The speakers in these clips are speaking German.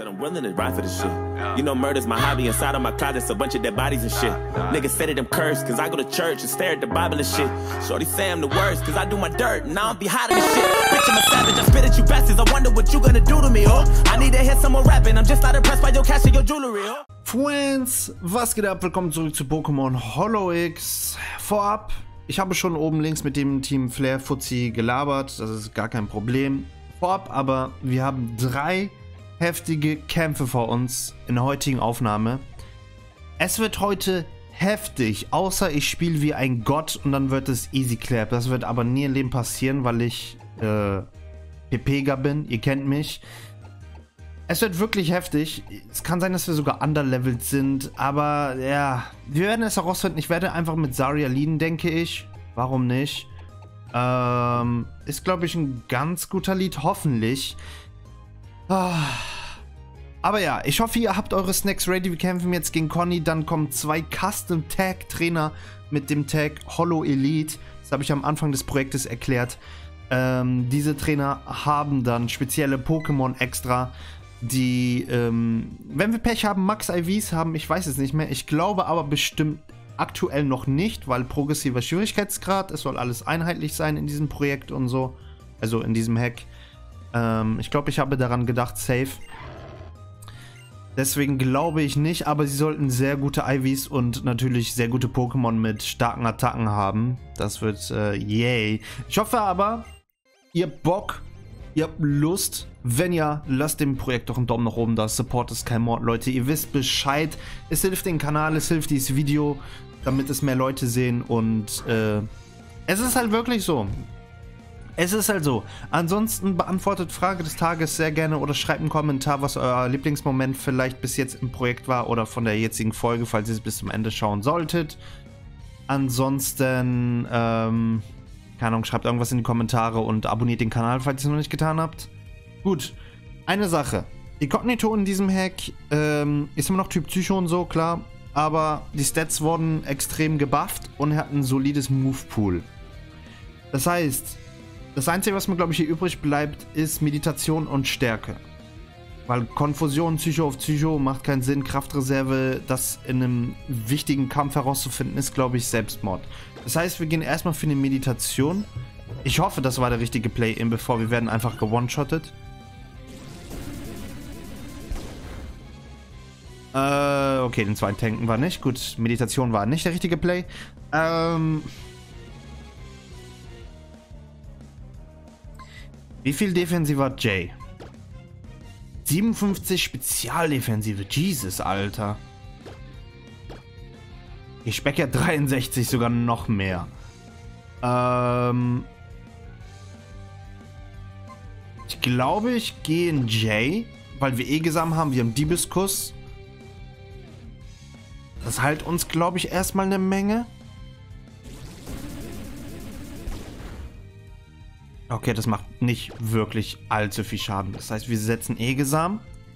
Said I'm willing to ride for this shit. You know murder's my hobby. Inside of my closet's a bunch of dead bodies and shit. Niggas said that I'm cursed cause I go to church and stare at the Bible and shit. Shorty say I'm the worst cause I do my dirt and I don't be hiding this shit. Bitch, I'm a savage, I spit at you bastards. I wonder what you gonna do to me, oh. I need to hear someone rapping. I'm just not impressed by your cash and your jewelry, oh. Friends, was geht ab? Willkommen zurück zu Pokémon Hollow X. Vorab, ich habe schon oben links mit dem Team Flair Fuzzi gelabert, das ist gar kein Problem. Vorab aber, wir haben 3 heftige Kämpfe vor uns in der heutigen Aufnahme. Es wird heute heftig, außer ich spiele wie ein Gott und dann wird es easy clap. Das wird aber nie im Leben passieren, weil ich PPger bin, ihr kennt mich. Es wird wirklich heftig. Es kann sein, dass wir sogar underlevelt sind, aber ja, wir werden es herausfinden. Ich werde einfach mit Zarya leaden, denke ich. Warum nicht? Ist, glaube ich, ein ganz guter Lead, hoffentlich. Aber ja, ich hoffe, ihr habt eure Snacks ready. Wir kämpfen jetzt gegen Conny. Dann kommen 2 Custom Tag Trainer mit dem Tag Hollow Elite. Das habe ich am Anfang des Projektes erklärt. Diese Trainer haben dann spezielle Pokémon extra, die, wenn wir Pech haben, Max IVs haben, ich weiß es nicht mehr. Ich glaube aber bestimmt aktuell noch nicht, weil progressiver Schwierigkeitsgrad, es soll alles einheitlich sein in diesem Projekt und so. Also in diesem Hack. Ich glaube, ich habe daran gedacht, safe. Deswegen glaube ich nicht, aber sie sollten sehr gute IVs und natürlich sehr gute Pokémon mit starken Attacken haben. Das wird, yay. Ich hoffe aber, ihr habt Bock, ihr habt Lust. Wenn ja, lasst dem Projekt doch einen Daumen nach oben da. Support ist kein Mord, Leute. Ihr wisst Bescheid. Es hilft den Kanal, es hilft dieses Video, damit es mehr Leute sehen. Und es ist halt wirklich so. Es ist halt so. Ansonsten beantwortet Frage des Tages sehr gerne oder schreibt einen Kommentar, was euer Lieblingsmoment vielleicht bis jetzt im Projekt war oder von der jetzigen Folge, falls ihr es bis zum Ende schauen solltet. Ansonsten, keine Ahnung, schreibt irgendwas in die Kommentare und abonniert den Kanal, falls ihr es noch nicht getan habt. Gut, eine Sache. Inkognito in diesem Hack ist immer noch Typ Psycho und so, klar. Aber die Stats wurden extrem gebufft und er hat ein solides Move-Pool. Das heißt, das Einzige, was mir, glaube ich, hier übrig bleibt, ist Meditation und Stärke. Weil Konfusion Psycho auf Psycho macht keinen Sinn. Kraftreserve, das in einem wichtigen Kampf herauszufinden, ist, glaube ich, Selbstmord. Das heißt, wir gehen erstmal für eine Meditation. Ich hoffe, das war der richtige Play-In, bevor wir werden einfach gewone-shottet. Okay, den zweiten Tanken war nicht. Gut, Meditation war nicht der richtige Play. Wie viel Defensive hat Jay? 57 Spezialdefensive. Jesus, Alter. Ich speck ja 63, sogar noch mehr. Ich glaube, ich gehe in Jay, weil wir gesammelt haben. Wir haben Diebeskuss. Das heilt uns, glaube ich, erstmal eine Menge. Okay, das macht nicht wirklich allzu viel Schaden. Das heißt, wir setzen Egesam.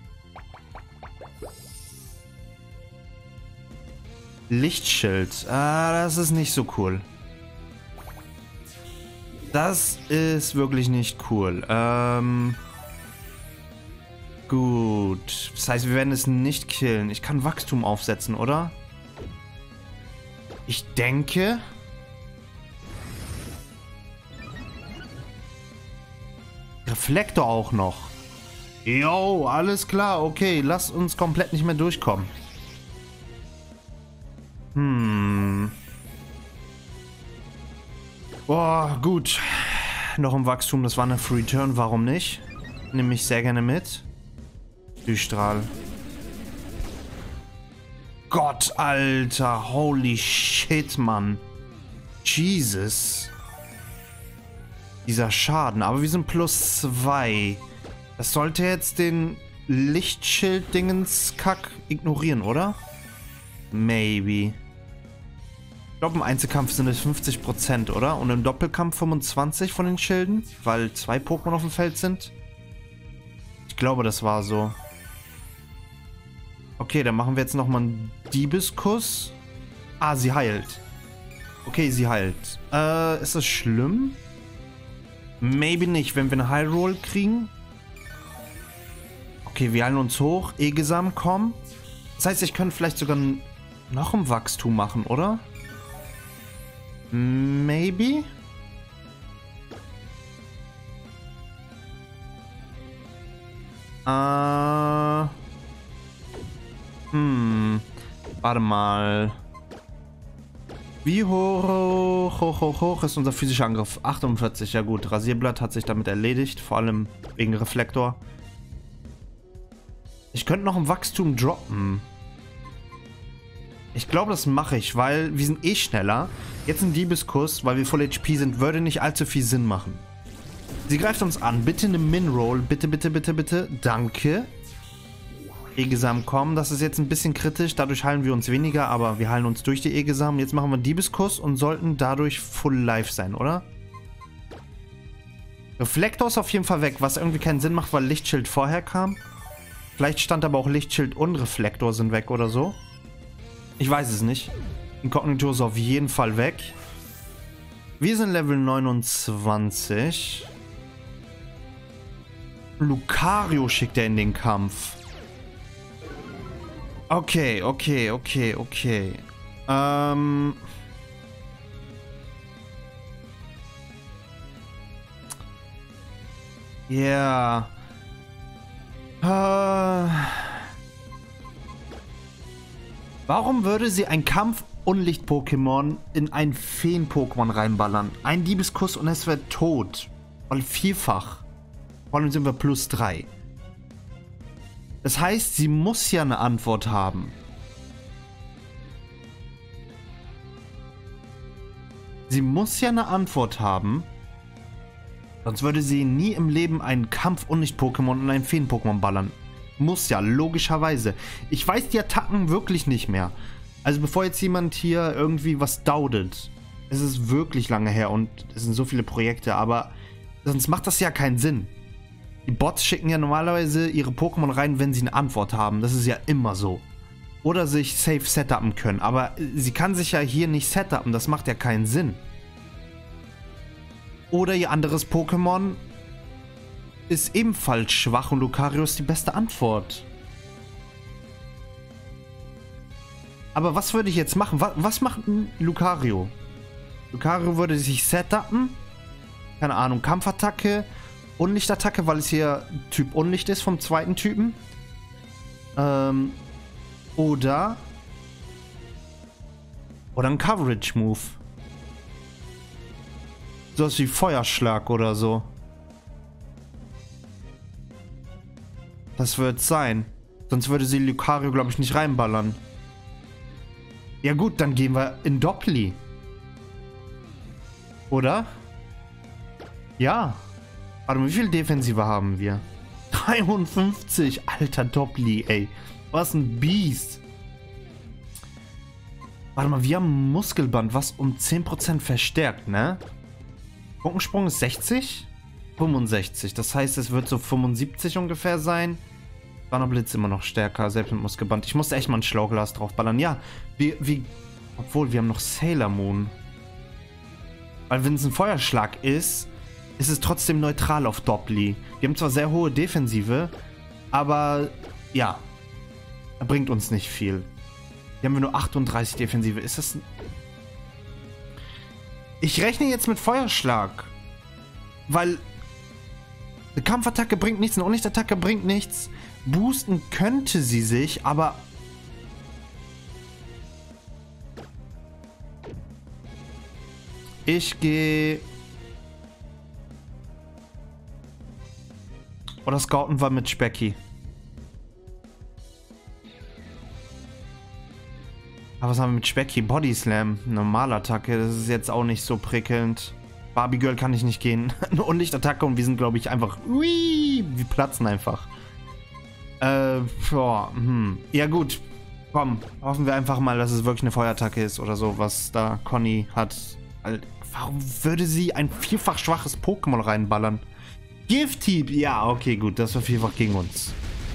Lichtschild. Das ist nicht so cool. Das ist wirklich nicht cool. Gut. Das heißt, wir werden es nicht killen. Ich kann Wachstum aufsetzen, oder? Ich denke... Reflektor auch noch. Jo, alles klar. Okay, lasst uns komplett nicht mehr durchkommen. Boah, gut. Noch im Wachstum, das war eine Free Turn. Warum nicht? Nehme ich sehr gerne mit. Strahl. Gott, Alter. Holy shit, Mann. Jesus. Dieser Schaden. Aber wir sind +2. Das sollte jetzt den Lichtschild-Dingens-Kack ignorieren, oder? Maybe. Ich glaube, im Einzelkampf sind es 50%, oder? Und im Doppelkampf 25 von den Schilden, weil 2 Pokémon auf dem Feld sind. Ich glaube, das war so. Okay, dann machen wir jetzt nochmal einen Diebeskuss. Ah, sie heilt. Okay, sie heilt. Ist das schlimm? Maybe nicht, wenn wir eine High Roll kriegen. Okay, wir heilen uns hoch. Egesam, komm. Das heißt, ich könnte vielleicht sogar noch ein Wachstum machen, oder? Maybe? Warte mal. Wie hoch ist unser physischer Angriff? 48, ja gut. Rasierblatt hat sich damit erledigt, vor allem wegen Reflektor. Ich könnte noch ein Wachstum droppen. Ich glaube, das mache ich, weil wir sind eh schneller. Jetzt ein Diebeskuss, weil wir voll HP sind, würde nicht allzu viel Sinn machen. Sie greift uns an. Bitte eine Min-Roll. Bitte, bitte, bitte, bitte. Danke. Egesam, komm. Das ist jetzt ein bisschen kritisch. Dadurch heilen wir uns weniger, aber wir heilen uns durch die Egesam. Jetzt machen wir einen Diebeskuss und sollten dadurch full life sein, oder? Reflektor ist auf jeden Fall weg, was irgendwie keinen Sinn macht, weil Lichtschild vorher kam. Vielleicht stand aber auch Lichtschild und Reflektor sind weg oder so. Ich weiß es nicht. Inkognito ist auf jeden Fall weg. Wir sind Level 29. Lucario schickt er in den Kampf. Okay. Ja. Warum würde sie ein Kampf-Unlicht-Pokémon in ein Feen-Pokémon reinballern? Ein Diebeskuss und es wird tot. Weil vielfach. Vor allem sind wir +3. Das heißt, sie muss ja eine Antwort haben. Sie muss ja eine Antwort haben. Sonst würde sie nie im Leben ein Kampf-Unlicht-Pokémon und ein Feen-Pokémon ballern. Muss ja, logischerweise. Ich weiß die Attacken wirklich nicht mehr. Also bevor jetzt jemand hier irgendwie was daudet. Es ist wirklich lange her und es sind so viele Projekte, aber sonst macht das ja keinen Sinn. Die Bots schicken ja normalerweise ihre Pokémon rein, wenn sie eine Antwort haben. Das ist ja immer so. Oder sich safe setupen können. Aber sie kann sich ja hier nicht setupen. Das macht ja keinen Sinn. Oder ihr anderes Pokémon ist ebenfalls schwach und Lucario ist die beste Antwort. Aber was würde ich jetzt machen? Was macht ein Lucario? Lucario würde sich setupen. Keine Ahnung, Kampfattacke, Unlichtattacke, weil es hier Typ Unlicht ist vom zweiten Typen. Oder ein Coverage-Move. Sowas wie Feuerschlag oder so. Das wird sein. Sonst würde sie Lucario, glaube ich, nicht reinballern. Ja gut, dann gehen wir in Doppli. Oder? Ja. Warte mal, wie viel Defensive haben wir? 53. Alter Doppli, ey. Was ein Biest. Warte mal, wir haben Muskelband, was um 10% verstärkt, ne? Bockensprung ist 60? 65. Das heißt, es wird so 75 ungefähr sein. Donnerblitz immer noch stärker, selbst mit Muskelband. Ich musste echt mal ein Schlauglas draufballern. Ja, obwohl, wir haben noch Sailor Moon. Weil wenn es ein Feuerschlag ist, ist es trotzdem neutral auf Doppli. Wir haben zwar sehr hohe Defensive, aber ja, er bringt uns nicht viel. Hier haben wir nur 38 Defensive. Ist das... Ich rechne jetzt mit Feuerschlag. Weil eine Kampfattacke bringt nichts, eine Unlichtattacke bringt nichts. Boosten könnte sie sich, aber... Ich gehe... Oder scouten wir mit Specky. Aber was haben wir mit Specky? Body Slam. Normalattacke. Das ist jetzt auch nicht so prickelnd. Barbie Girl kann ich nicht gehen. Eine Unlichtattacke und wir sind, glaube ich, einfach... Ui, wir platzen einfach. Ja gut. Komm, hoffen wir einfach mal, dass es wirklich eine Feuerattacke ist oder so, was da Conny hat. Warum würde sie ein vierfach schwaches Pokémon reinballern? Gift-Hieb! Ja, okay, gut. Das war vierfach gegen uns.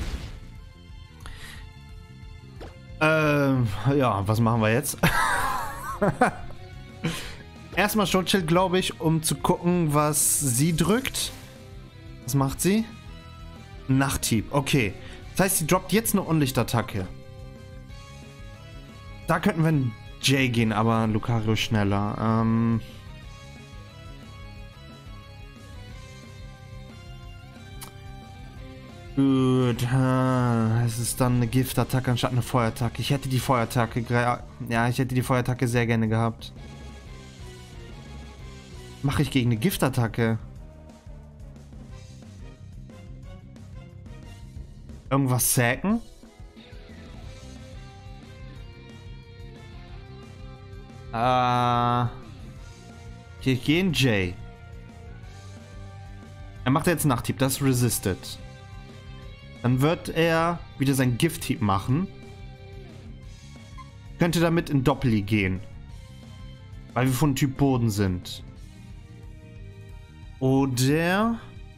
Ja, was machen wir jetzt? Erstmal Schutzschild, glaube ich, um zu gucken, was sie drückt. Was macht sie? Nachthieb, okay. Das heißt, sie droppt jetzt eine Unlichtattacke. Da könnten wir in Jay gehen, aber Lucario schneller. Gut. Es ist dann eine Giftattacke anstatt eine Feuerattacke. Ich hätte die Feuerattacke... Ja, ich hätte die Feuerattacke sehr gerne gehabt. Mache ich gegen eine Giftattacke? Irgendwas sacken? Ich gehe in Jay. Er macht jetzt Nachthieb, das ist Resisted. Dann wird er wieder sein Gift-Hieb machen. Könnte damit in Doppeli gehen. Weil wir von Typ Boden sind. Oder...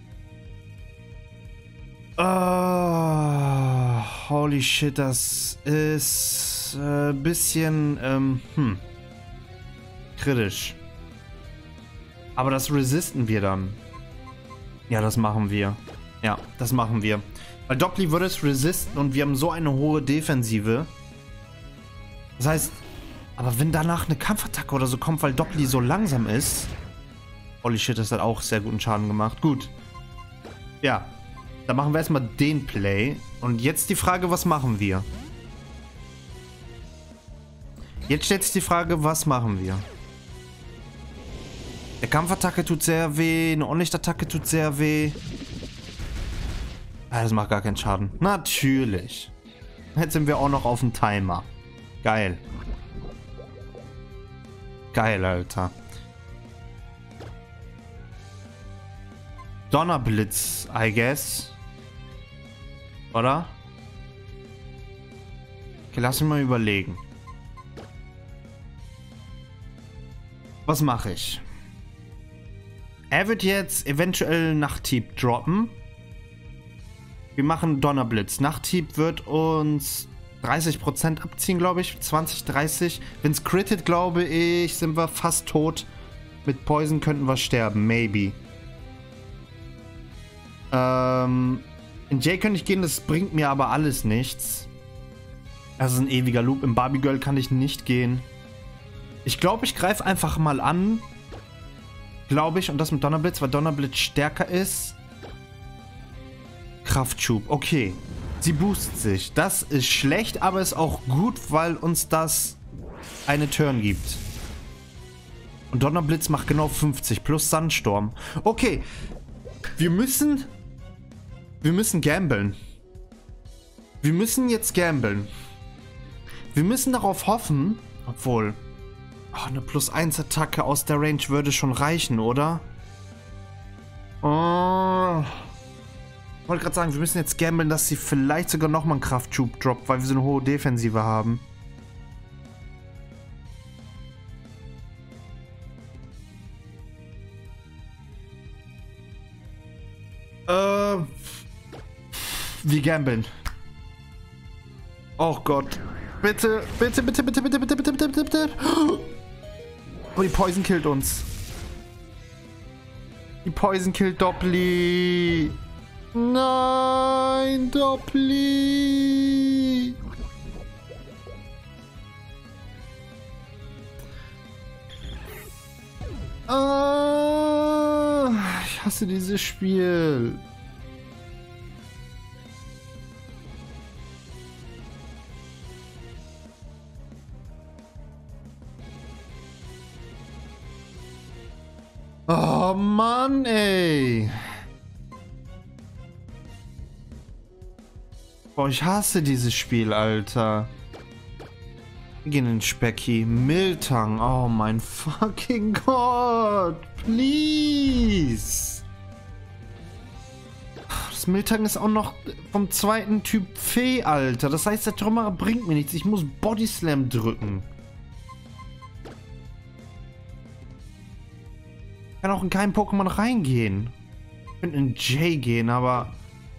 holy shit, das ist bisschen, kritisch. Aber das resisten wir dann. Ja, das machen wir. Ja, das machen wir. Weil Doppeli würde es resisten und wir haben so eine hohe Defensive. Das heißt, aber wenn danach eine Kampfattacke oder so kommt, weil Doppeli so langsam ist. Holy shit, das hat auch sehr guten Schaden gemacht. Gut. Ja. Dann machen wir erstmal den Play. Und jetzt die Frage, was machen wir? Jetzt stellt sich die Frage, was machen wir? Der Kampfattacke tut sehr weh, eine Unlichtattacke tut sehr weh. Ah, das macht gar keinen Schaden. Natürlich. Jetzt sind wir auch noch auf dem Timer. Geil. Geil, Alter. Donnerblitz, I guess. Oder? Okay, lass mich mal überlegen. Was mache ich? Er wird jetzt eventuell Nachthieb droppen. Wir machen Donnerblitz. Nachthieb wird uns 30% abziehen, glaube ich. 20, 30. Wenn es crittet, glaube ich, sind wir fast tot. Mit Poison könnten wir sterben. Maybe. In Jay könnte ich gehen, das bringt mir aber alles nichts. Das ist ein ewiger Loop. Im Barbie Girl kann ich nicht gehen. Ich glaube, ich greife einfach mal an. Glaube ich. Und das mit Donnerblitz, weil Donnerblitz stärker ist. Kraftschub. Okay. Sie boostet sich. Das ist schlecht, aber ist auch gut, weil uns das eine Turn gibt. Und Donnerblitz macht genau 50 plus Sandsturm. Okay. Wir müssen gamblen. Wir müssen jetzt gamblen. Wir müssen darauf hoffen, obwohl... Oh, eine +1 Attacke aus der Range würde schon reichen, oder? Oh. Ich wollte gerade sagen, wir müssen jetzt gamblen, dass sie vielleicht sogar nochmal einen Kraftschub droppt, weil wir so eine hohe Defensive haben. Wir gambeln. Oh Gott. Bitte, bitte, bitte, bitte, bitte, bitte, bitte, bitte, bitte, bitte. Oh, die Poison killt uns. Die Poison killt Doppeli. Nein, Doppeli. Ich hasse dieses Spiel. Oh Mann, ey. Boah, ich hasse dieses Spiel, Alter. Wir gehen in Specki. Miltang. Oh mein fucking Gott. Please. Das Miltang ist auch noch vom zweiten Typ Fee, Alter. Das heißt, der Trümmerer bringt mir nichts. Ich muss Body Slam drücken. Ich kann auch in kein Pokémon reingehen. Ich könnte in Jay gehen, aber...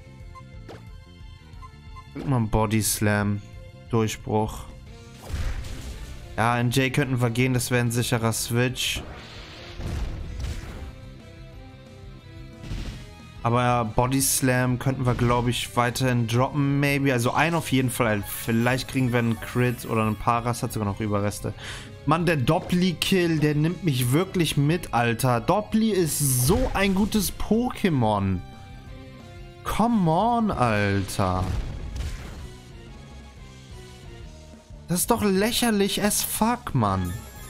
Guck mal, Body Slam. Durchbruch. Ja, in Jay könnten wir gehen, das wäre ein sicherer Switch. Aber Body Slam könnten wir, glaube ich, weiterhin droppen, maybe. Also einen auf jeden Fall. Vielleicht kriegen wir einen Crit oder einen Paras, hat sogar noch Überreste. Mann, der Doppli-Kill, der nimmt mich wirklich mit, Alter. Doppli ist so ein gutes Pokémon. Come on, Alter. Das ist doch lächerlich as fuck, Mann.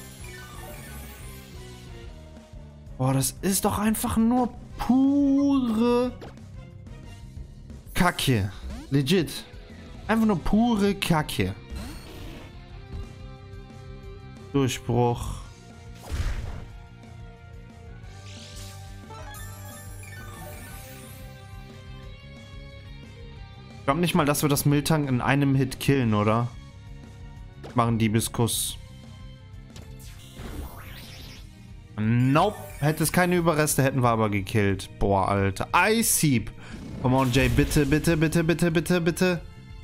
Boah, das ist doch einfach nur pure Kacke. Legit. Einfach nur pure Kacke. Durchbruch. Ich glaube nicht mal, dass wir das Miltank in einem Hit killen, oder? Machen Diebeskuss. Nope. Hätte es keine Überreste, hätten wir aber gekillt. Boah, Alter. Ice Heap. Come on, Jay. Bitte, bitte, bitte, bitte, bitte, bitte.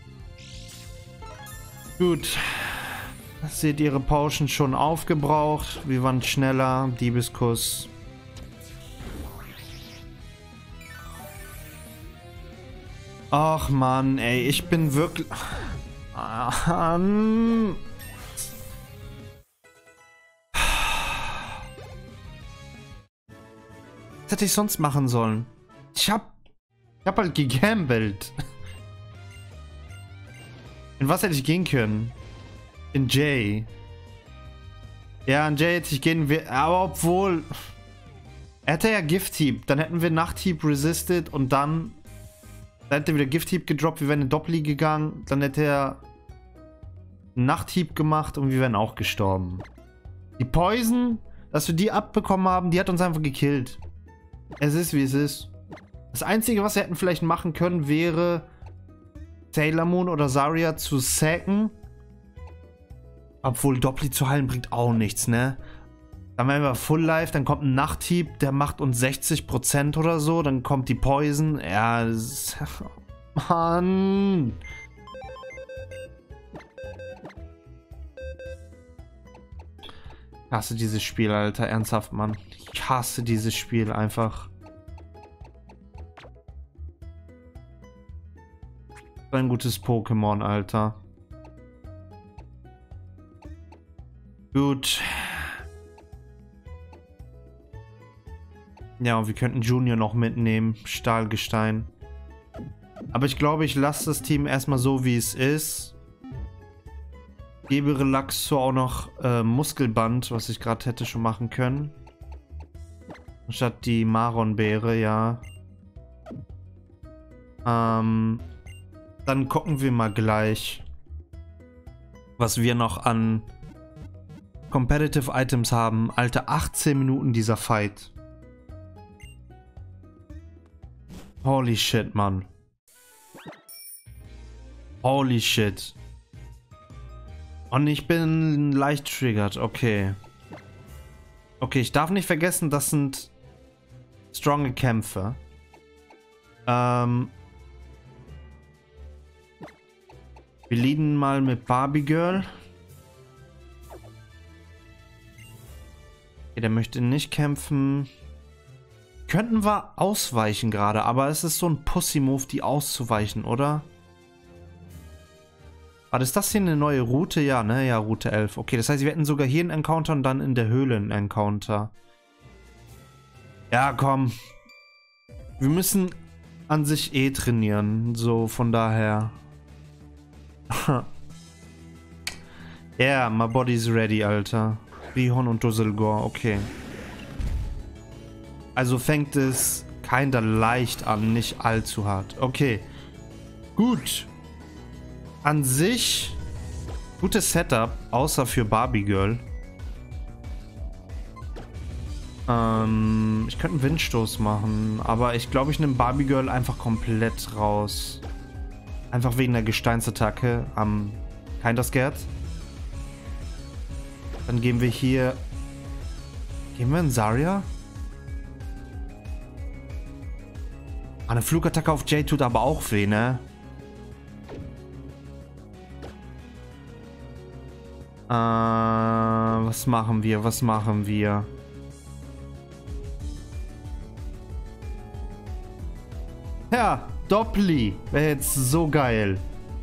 Gut. Seht ihre Potion schon aufgebraucht. Wir waren schneller. Diebeskuss. Ach, Mann, ey. Ich bin wirklich... Was hätte ich sonst machen sollen? Ich hab halt gegambelt. In was hätte ich gehen können? In Jay. Ja, in Jay hätte ich gehen... Aber obwohl... Er hätte ja Gift-Heap. Dann hätten wir Nacht-Heap resisted und dann... Dann hätte er wieder Gift-Heap gedroppt. Wir wären in Doppli gegangen. Dann hätte er... Nacht-Heap gemacht und wir wären auch gestorben. Die Poison, dass wir die abbekommen haben, die hat uns einfach gekillt. Es ist, wie es ist. Das Einzige, was wir hätten vielleicht machen können, wäre Sailor Moon oder Zarya zu sacken. Obwohl Doppli zu heilen bringt auch nichts, ne? Dann wären wir Full Life, dann kommt ein Nachthieb, der macht uns 60% oder so. Dann kommt die Poison. Ja, das ist... Mann! Ich hasse dieses Spiel, Alter. Ernsthaft, Mann. Ich hasse dieses Spiel einfach. So ein gutes Pokémon, Alter. Gut. Ja, und wir könnten Junior noch mitnehmen. Stahlgestein. Aber ich glaube, ich lasse das Team erstmal so, wie es ist. Gebe Relaxo auch noch Muskelband, was ich gerade hätte schon machen können. Statt die Maronbeere, ja. Dann gucken wir mal gleich, was wir noch an Competitive Items haben. Alter, 18 Minuten dieser Fight. Holy shit, Mann. Holy shit. Und ich bin leicht triggert, okay. Okay, ich darf nicht vergessen, das sind stronge Kämpfe. Wir leaden mal mit Barbie Girl. Okay, der möchte nicht kämpfen. Könnten wir ausweichen gerade, aber es ist so ein Pussy-Move, die auszuweichen, oder? Warte, ist das hier eine neue Route? Ja, ne? Ja, Route 11. Okay, das heißt, wir hätten sogar hier einen Encounter und dann in der Höhle einen Encounter. Ja, komm. Wir müssen an sich eh trainieren. So, von daher. Ja, yeah, my body's ready, Alter. Rihon und Dusselgor, okay. Also fängt es kinda leicht an, nicht allzu hart. Okay. Gut. An sich gutes Setup, außer für Barbie Girl. Ich könnte einen Windstoß machen, aber ich glaube, ich nehme Barbie Girl einfach komplett raus. Einfach wegen der Gesteinsattacke am Kinda Scared. Dann gehen wir hier... Gehen wir in Zarya? Eine Flugattacke auf Jay tut aber auch weh, ne? Was machen wir? Was machen wir? Ja, Doppli. Wäre jetzt so geil.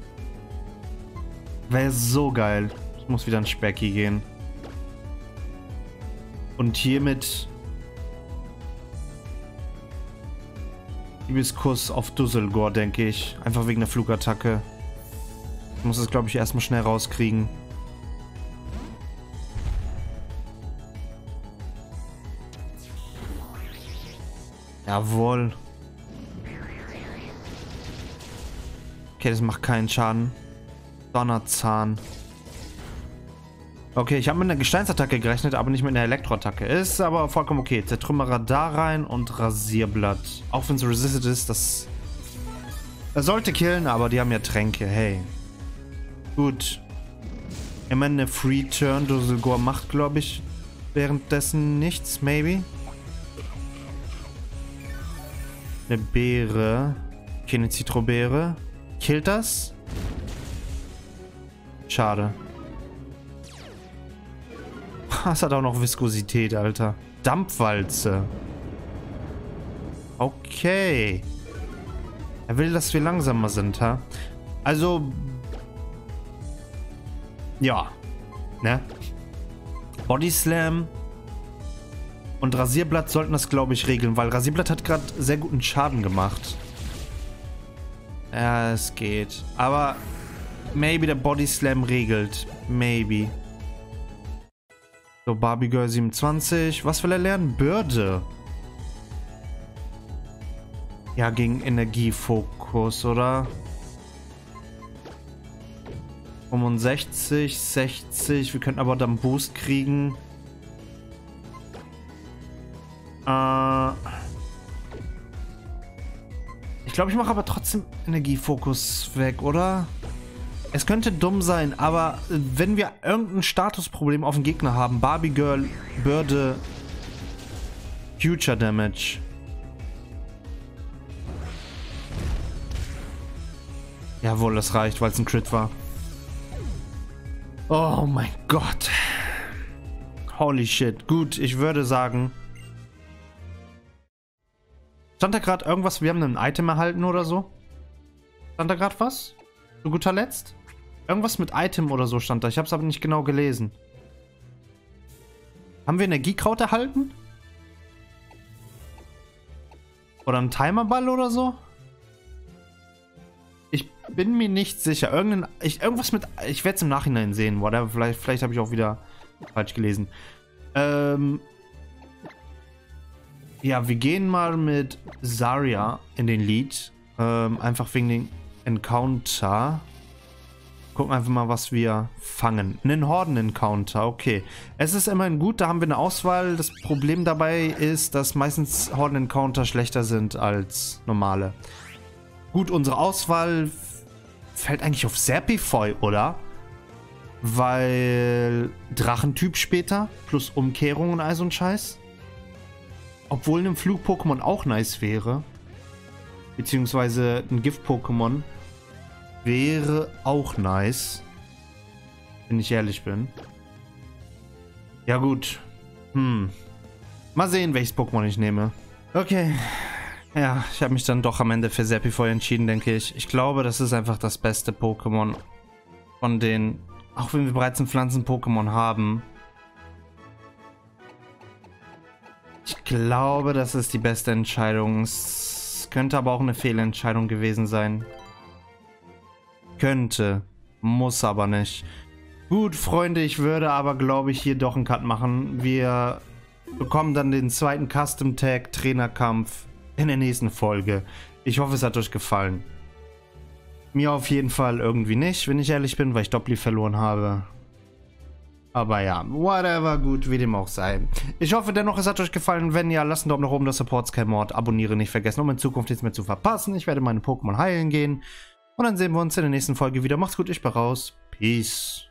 Wäre so geil. Ich muss wieder in Specki gehen. Und hiermit Liebeskuss auf Dusselgor, denke ich. Einfach wegen der Flugattacke. Ich muss es, glaube ich, erstmal schnell rauskriegen. Jawohl. Okay, das macht keinen Schaden. Donnerzahn. Okay, ich habe mit einer Gesteinsattacke gerechnet, aber nicht mit einer Elektroattacke. Ist aber vollkommen okay. Zertrümmerer da rein und Rasierblatt. Auch wenn es resisted ist, das sollte killen, aber die haben ja Tränke. Hey. Gut. Immerhin eine Free Turn. Dusselgor macht, glaube ich, währenddessen nichts. Maybe. Eine Beere. Okay, eine Zitrobeere. Killt das? Schade. Das hat auch noch Viskosität, Alter. Dampfwalze. Okay. Er will, dass wir langsamer sind, ha? Also... Ja. Ne? Body Slam und Rasierblatt sollten das, glaube ich, regeln, weil Rasierblatt hat gerade sehr guten Schaden gemacht. Ja, es geht. Aber maybe der Body Slam regelt. Maybe. So, Barbie Girl 27. Was will er lernen? Bürde. Ja, gegen Energiefokus, oder? 65, 60. Wir könnten aber dann Boost kriegen. Ich glaube, ich mache aber trotzdem Energiefokus weg, oder? Es könnte dumm sein, aber wenn wir irgendein Statusproblem auf den Gegner haben, Barbie Girl, Bürde, Future Damage. Jawohl, das reicht, weil es ein Crit war. Oh mein Gott. Holy shit. Gut, ich würde sagen... Stand da gerade irgendwas? Wir haben ein Item erhalten oder so? Stand da gerade was? Zu guter Letzt? Irgendwas mit Item oder so stand da. Ich habe es aber nicht genau gelesen. Haben wir Energiekraut erhalten? Oder einen Timerball oder so? Ich bin mir nicht sicher. Irgendwas mit... Ich werde es im Nachhinein sehen. Whatever. Vielleicht habe ich auch wieder falsch gelesen. Ja, wir gehen mal mit Zarya in den Lead. Einfach wegen den Encounter. Gucken einfach mal, was wir fangen. Einen Horden-Encounter, okay. Es ist immerhin gut, da haben wir eine Auswahl. Das Problem dabei ist, dass meistens Horden-Encounter schlechter sind als normale. Gut, unsere Auswahl fällt eigentlich auf Serpifoy, oder? Weil Drachentyp später, plus Umkehrung und all so ein Scheiß. Obwohl ein Flug-Pokémon auch nice wäre. Beziehungsweise ein Gift-Pokémon wäre auch nice. Wenn ich ehrlich bin. Ja gut. Mal sehen, welches Pokémon ich nehme. Okay. Ja, ich habe mich dann doch am Ende für Serpifoy entschieden, denke ich. Ich glaube, das ist einfach das beste Pokémon von den... Auch wenn wir bereits ein Pflanzen-Pokémon haben. Ich glaube, das ist die beste Entscheidung. Es könnte aber auch eine Fehlentscheidung gewesen sein. Könnte. Muss aber nicht. Gut, Freunde, ich würde aber, glaube ich, hier doch einen Cut machen. Wir bekommen dann den zweiten Custom Tag Trainerkampf in der nächsten Folge. Ich hoffe, es hat euch gefallen. Mir auf jeden Fall irgendwie nicht, wenn ich ehrlich bin, weil ich Doppli verloren habe. Aber ja, whatever, gut, wie dem auch sei. Ich hoffe dennoch, es hat euch gefallen. Wenn ja, lasst einen Daumen nach oben, das Supports kein Mord. Abonniere nicht vergessen, um in Zukunft nichts mehr zu verpassen. Ich werde meine Pokémon heilen gehen. Und dann sehen wir uns in der nächsten Folge wieder. Macht's gut, ich bin raus. Peace.